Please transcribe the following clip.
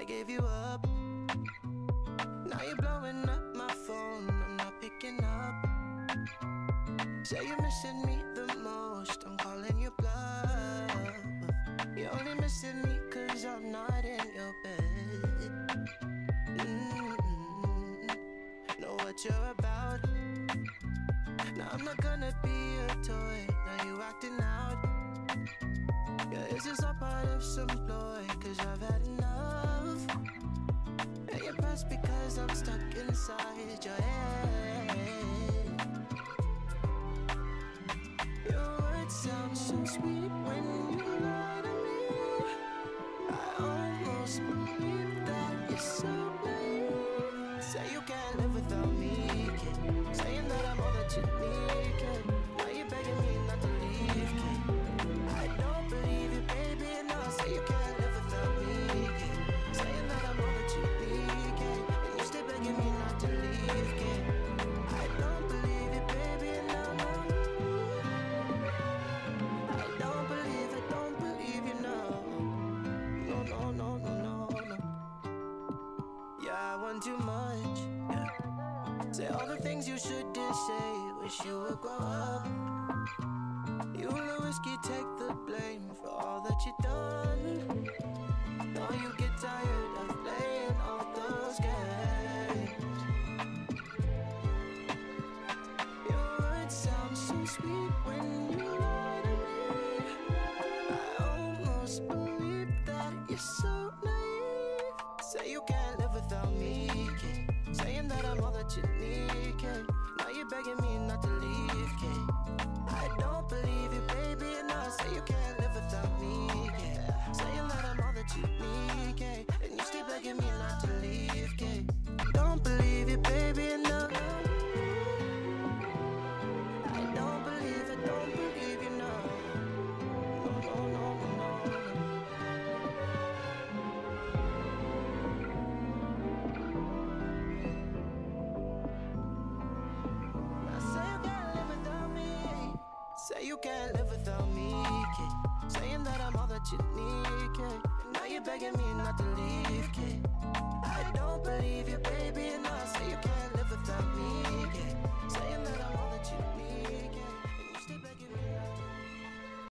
gave you up. Now you're blowing up my phone, I'm not picking up. Say you're missing me the most, I'm calling you bluff. You're only missing me cause I'm not in your bed. Know what you're about. Now I'm not gonna be a toy, now you acting out. Yeah, this is all part of some ploy, cause I've had enough. And you're pressed because I'm stuck inside your head. Your words sound so sweet when you lie to me. I almost believe that you're so naive. Say you can't live without me, kid. Saying that I'm all that you need, kid. Now you're begging me not to leave, kid. I don't believe you, baby, and I say you can't live without me, kid. Saying that I'm all that you need, kid. And you stay begging me not to leave, kid. I don't believe you, baby, and I don't believe you, no. No. Yeah, I want too much, yeah. Say all the things you shouldn't say, wish you would grow up. You and the whiskey take the blame for all that you done. Know you get tired of playing all those games. Your words sound so sweet when you lie to me. I almost believe that you're so naive. Say you can't live without me, kid. Saying that I'm all that you need, kid. Now you're begging me not to leave, kid. I don't believe you, baby, and I say you can't live without me, kid. Saying that I'm all that you need, kid. And you stay begging me not to leave, kid. Don't believe you, baby, and I don't believe you, no. No. Say you can't live without me, kid. Saying that I'm all that you need, kid. Now you're begging me not to leave, kid. I don't believe you, baby, and I say you can't live without me, kid. Saying that I'm all that you need.